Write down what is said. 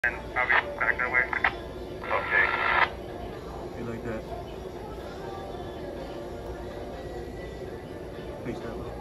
And I'll be back that way. Okay. You like that? Face that way.